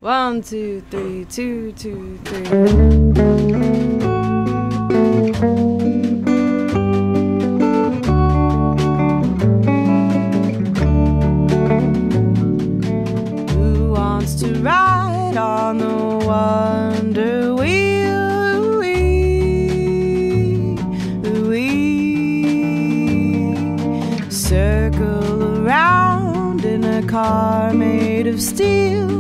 1, 2, 3, 2, 2, 3. Who wants to ride on the Wonderwheel? Circle around in a car made of steel.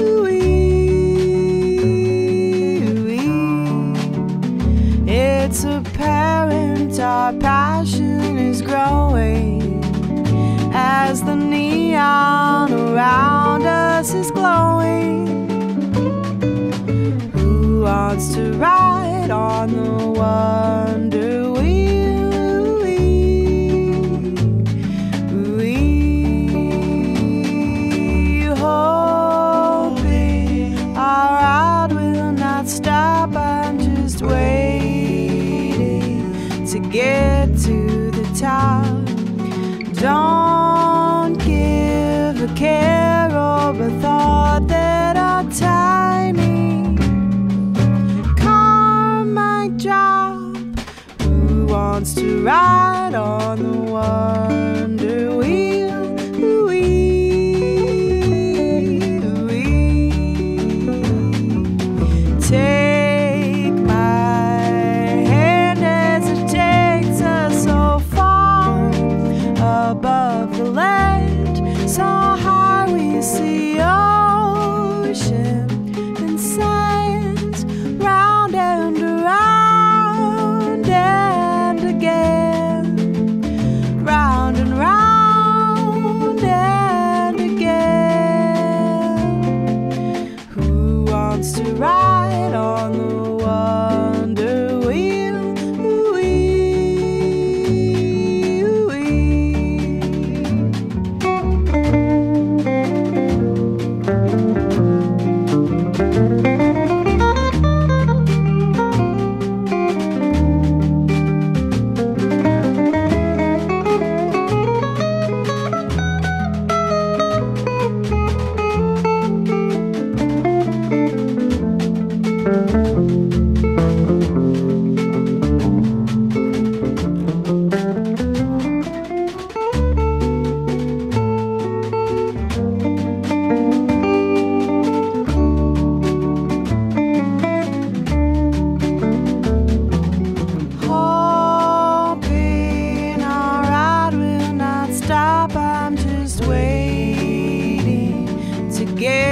It's apparent our passion is growing as the neon around us is glowing. Who wants to ride on the Wonderwheel? Hoping our ride will not stop. I'm just waiting to get to the top. Don't give a care or a thought that our timing car might drop. Who wants to ride on the Wonderwheel? Take my hand as it takes us so far above the land, so high we see ocean and sands, round and around and again, round and round and again. Who wants to ride on the Wonderwheel? I'm just waiting to get